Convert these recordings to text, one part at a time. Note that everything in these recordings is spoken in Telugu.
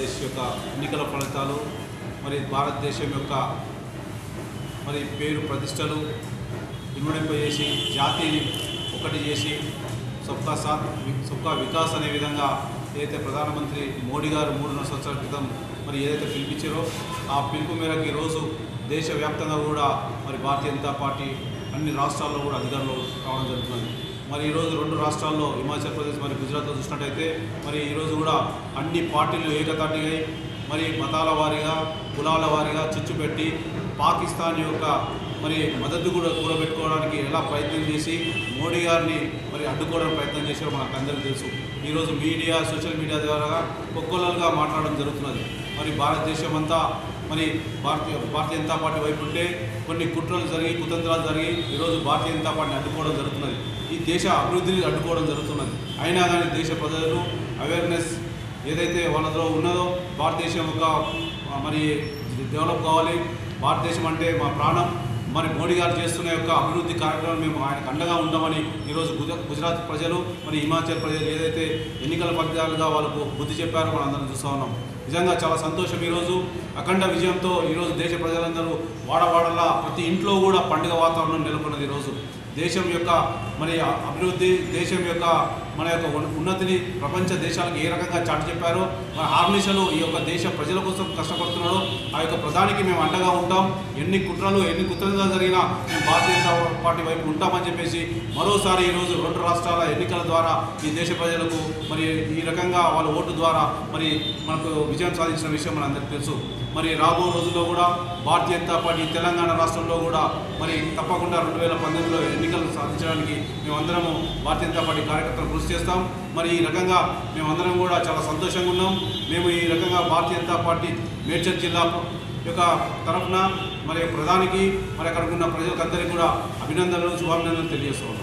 ఆంధ్రప్రదేశ్ యొక్క ఎన్నికల ఫలితాలు మరి భారతదేశం యొక్క మరి పేరు ప్రతిష్టలు ఇనుమడింపజేసి జాతిని ఒకటి చేసి సబ్కా సాత్ సబ్కా వికాస్ అనే విధంగా ఏదైతే ప్రధానమంత్రి మోడీ గారు 3.5 సంవత్సరాల క్రితం మరి ఏదైతే పిలిపించారో ఆ పిలుపు మేరకు ఈరోజు దేశవ్యాప్తంగా కూడా మరి భారతీయ జనతా పార్టీ అన్ని రాష్ట్రాల్లో కూడా అధికారంలో రావడం జరుగుతుంది. మరి ఈరోజు 2 రాష్ట్రాల్లో హిమాచల్ ప్రదేశ్ మరి గుజరాత్లో చూసినట్టయితే మరి ఈరోజు కూడా అన్ని పార్టీలు ఏకతాటిగా మరి మతాల వారీగా కులాల వారీగా చిచ్చుపెట్టి పాకిస్తాన్ యొక్క మరి మద్దతు కూడా కూడబెట్టుకోవడానికి ఎలా ప్రయత్నం చేసి మోడీ గారిని మరి అడ్డుకోవడానికి ప్రయత్నం చేశారో మనకు అందరికీ తెలుసు. ఈరోజు మీడియా సోషల్ మీడియా ద్వారా ఒక్కొక్కరుగా మాట్లాడడం జరుగుతున్నది. మరి భారతదేశం అంతా మరి భారతీయ జనతా పార్టీ వైపు ఉంటే కొన్ని కుట్రలు జరిగి కుతంత్రాలు జరిగి ఈరోజు భారతీయ జనతా పార్టీని అడ్డుకోవడం జరుగుతున్నది. ఈ దేశ అభివృద్ధిని అడ్డుకోవడం జరుగుతున్నది. అయినా కానీ దేశ ప్రజలు అవేర్నెస్ ఏదైతే వాళ్ళలో ఉన్నదో భారతదేశం యొక్క మరి డెవలప్ కావాలి, భారతదేశం అంటే మా ప్రాణం, మరి మోడీ గారు చేస్తున్న యొక్క అభివృద్ధి కార్యక్రమం మేము ఆయనకు అండగా ఉందామని ఈరోజు గుజరాత్ ప్రజలు మరి హిమాచల్ ప్రజలు ఏదైతే ఎన్నికల ఫలితాలుగా వాళ్ళకు బుద్ధి చెప్పారో మనం అందరం చూస్తూ ఉన్నాం. నిజంగా చాలా సంతోషం. ఈరోజు అఖండ విజయంతో ఈరోజు దేశ ప్రజలందరూ వాడవాడలా ప్రతి ఇంట్లో కూడా పండుగ వాతావరణం నెలకొన్నది. ఈరోజు దేశం యొక్క మరి అభివృద్ధి, దేశం యొక్క మన యొక్క ఉన్నతిని ప్రపంచ దేశాలకు ఏ రకంగా చాటి చెప్పారో మన ఆర్మిషలు ఈ యొక్క దేశ ప్రజల కోసం కష్టపడుతున్నారో ఆ యొక్క ప్రధానికి మేము అండగా ఉంటాం. ఎన్ని కుట్రలు ఎన్ని కుతంత్రాలు జరిగినా మేము భారతీయ జనతా పార్టీ వైపు ఉంటామని చెప్పేసి మరోసారి ఈరోజు 2 రాష్ట్రాల ఎన్నికల ద్వారా ఈ దేశ ప్రజలకు మరి ఈ రకంగా వాళ్ళ ఓటు ద్వారా మరి మనకు విజయం సాధించిన విషయం మనందరికీ తెలుసు. మరి రాబో రోజుల్లో కూడా భారతీయ జనతా పార్టీ తెలంగాణ రాష్ట్రంలో కూడా మరి తప్పకుండా 2019లో ఎన్నికలు సాధించడానికి మేమందరము భారతీయ జనతా పార్టీ కార్యకర్తలు కృషి చేస్తాం. మరి ఈ రకంగా మేమందరం కూడా చాలా సంతోషంగా ఉన్నాం. మేము ఈ రకంగా భారతీయ జనతా పార్టీ మేడ్చల్ జిల్లా యొక్క తరఫున మరి ప్రధానికి మరి అక్కడ ఉన్న ప్రజలకందరికీ కూడా అభినందనలు శుభాభినందనలు తెలియజేస్తూ ఉన్నాం.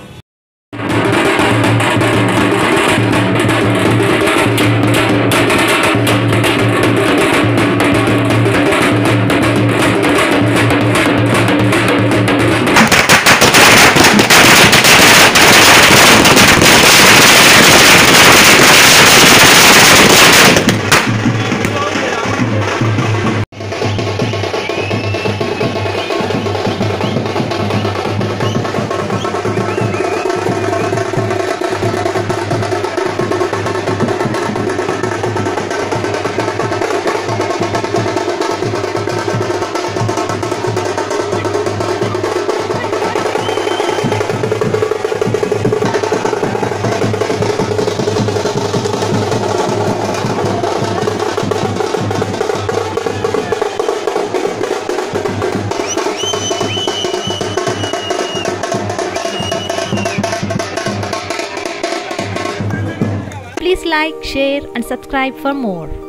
Please like, share and subscribe for more.